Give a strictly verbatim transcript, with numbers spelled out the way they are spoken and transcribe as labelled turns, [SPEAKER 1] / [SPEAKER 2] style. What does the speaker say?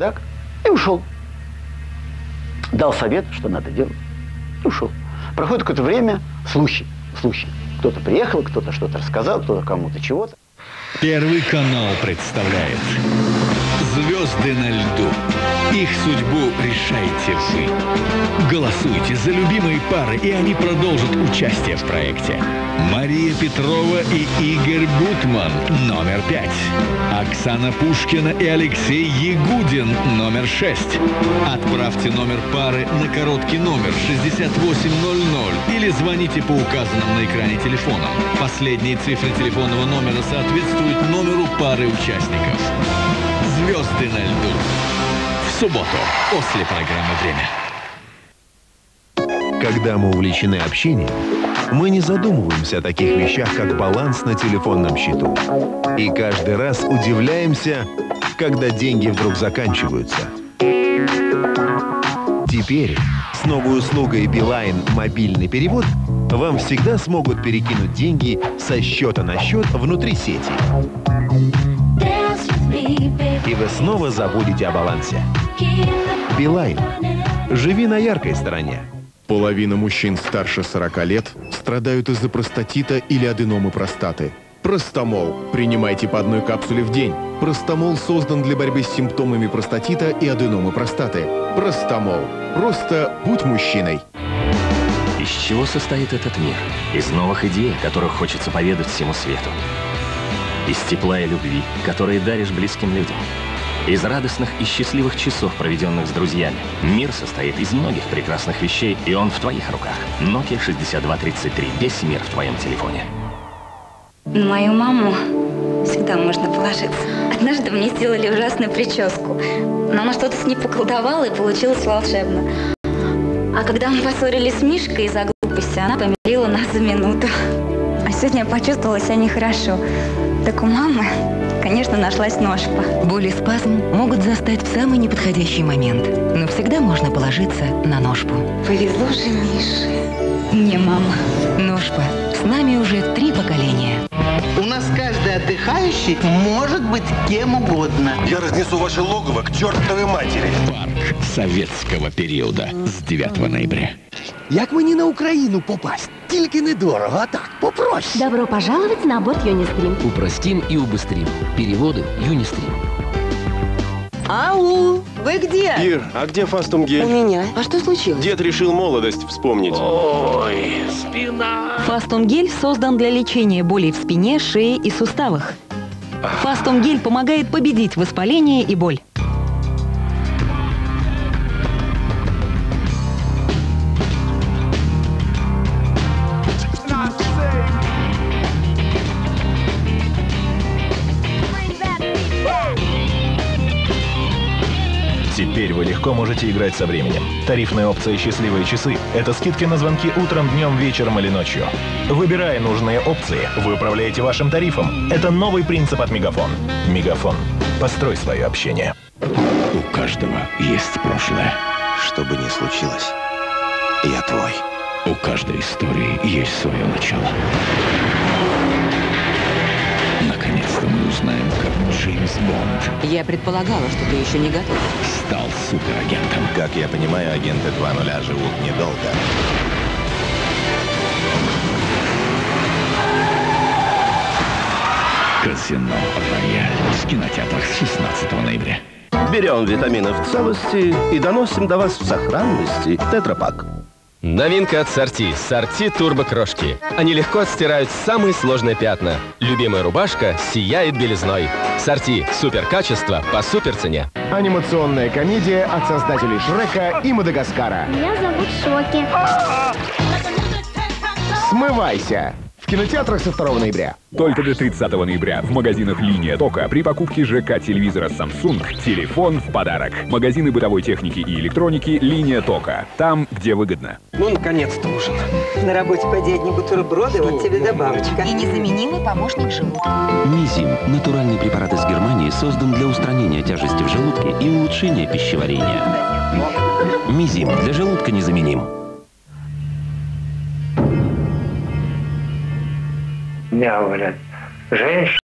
[SPEAKER 1] Так, и ушел. Дал совет, что надо делать, и ушел. Проходит какое-то время, слухи, слухи. Кто-то приехал, кто-то что-то рассказал, кто-то кому-то чего-то.
[SPEAKER 2] Первый канал представляет «Звезды на льду». Их судьбу решаете вы. Голосуйте за любимые пары, и они продолжат участие в проекте. Мария Петрова и Игорь Бутман, номер пять. Оксана Пушкина и Алексей Ягудин, номер шесть. Отправьте номер пары на короткий номер шестьдесят восемь ноль ноль или звоните по указанным на экране телефонам. Последние цифры телефонного номера соответствуют номеру пары участников. «Звезды на льду». В субботу после программы «Время».
[SPEAKER 3] Когда мы увлечены общением, мы не задумываемся о таких вещах, как баланс на телефонном счету. И каждый раз удивляемся, когда деньги вдруг заканчиваются. Теперь с новой услугой Билайн «Мобильный перевод» вам всегда смогут перекинуть деньги со счета на счет внутри сети. И вы снова забудете о балансе. Билайн. Живи на яркой стороне.
[SPEAKER 4] Половина мужчин старше сорока лет страдают из-за простатита или аденомы простаты. Простомол. Принимайте по одной капсуле в день. Простомол создан для борьбы с симптомами простатита и аденомы простаты. Простомол. Просто будь мужчиной.
[SPEAKER 5] Из чего состоит этот мир? Из новых идей, о которых хочется поведать всему свету. Из тепла и любви, которые даришь близким людям. Из радостных и счастливых часов, проведенных с друзьями. Мир состоит из многих прекрасных вещей, и он в твоих руках. Nokia шестьдесят два тридцать три. Весь мир в твоем телефоне.
[SPEAKER 6] На мою маму всегда можно положиться. Однажды мне сделали ужасную прическу, но она что-то с ней поколдовала, и получилось волшебно. А когда мы поссорились с Мишкой из-за глупости, она помирила нас за минуту. А сегодня я почувствовала себя нехорошо. Так у мамы, конечно, нашлась ножпа.
[SPEAKER 7] Боль и спазм могут застать в самый неподходящий момент, но всегда можно положиться на ножпу.
[SPEAKER 6] Повезло же Мише. Не, мама.
[SPEAKER 7] Ножпа. С нами уже три поколения.
[SPEAKER 8] У нас каждый отдыхающий может быть кем угодно.
[SPEAKER 9] Я разнесу ваше логово к чертовой матери.
[SPEAKER 2] Парк советского периода с девятого ноября.
[SPEAKER 10] Як мені на Україну попасть? Тільки недорого, а так, попроще.
[SPEAKER 11] Добро пожаловать на борт Юнистрим.
[SPEAKER 12] Упростим и убыстрим. Переводы Юнистрим.
[SPEAKER 13] Ау, вы где?
[SPEAKER 14] Ир, а где Фастум гель?
[SPEAKER 13] У меня. А что случилось?
[SPEAKER 14] Дед решил молодость вспомнить.
[SPEAKER 15] Ой, спина.
[SPEAKER 16] Фастум гель создан для лечения болей в спине, шее и суставах. Фастум гель помогает победить воспаление и боль.
[SPEAKER 17] Теперь вы легко можете играть со временем. Тарифная опция «Счастливые часы» — это скидки на звонки утром, днем, вечером или ночью. Выбирая нужные опции, вы управляете вашим тарифом. Это новый принцип от Мегафон. Мегафон. Построй свое общение.
[SPEAKER 2] У каждого есть прошлое.
[SPEAKER 9] Что бы ни случилось, я твой.
[SPEAKER 2] У каждой истории есть свое начало. Наконец-то мы узнаем, как Джеймс Бонд
[SPEAKER 7] Я предполагала, что ты еще не готов.
[SPEAKER 2] стал суперагентом.
[SPEAKER 9] Как я понимаю, агенты два ноль живут недолго.
[SPEAKER 2] Казино Рояль в кинотеатрах с шестнадцатого ноября.
[SPEAKER 15] Берем витамины в целости и доносим до вас в сохранности Тетрапак.
[SPEAKER 18] Новинка от Сорти. Сорти турбокрошки. Они легко отстирают самые сложные пятна. Любимая рубашка сияет белизной. Сорти. Супер качество по супер цене.
[SPEAKER 4] Анимационная комедия от создателей Шрека и Мадагаскара.
[SPEAKER 11] Меня зовут Шоки.
[SPEAKER 4] Смывайся! В кинотеатрах со второго ноября.
[SPEAKER 19] Только до тридцатого ноября в магазинах «Линия Тока» при покупке ЖК-телевизора Samsung телефон в подарок. Магазины бытовой техники и электроники «Линия Тока». Там, где выгодно.
[SPEAKER 8] Ну, наконец-то ужин. На работе поди одни бутерброды, вот тебе добавочка.
[SPEAKER 7] И незаменимый помощник желудка.
[SPEAKER 12] Мизим – натуральный препарат из Германии, создан для устранения тяжести в желудке и улучшения пищеварения. Мизим для желудка незаменим.
[SPEAKER 20] Мне говорят, женщина.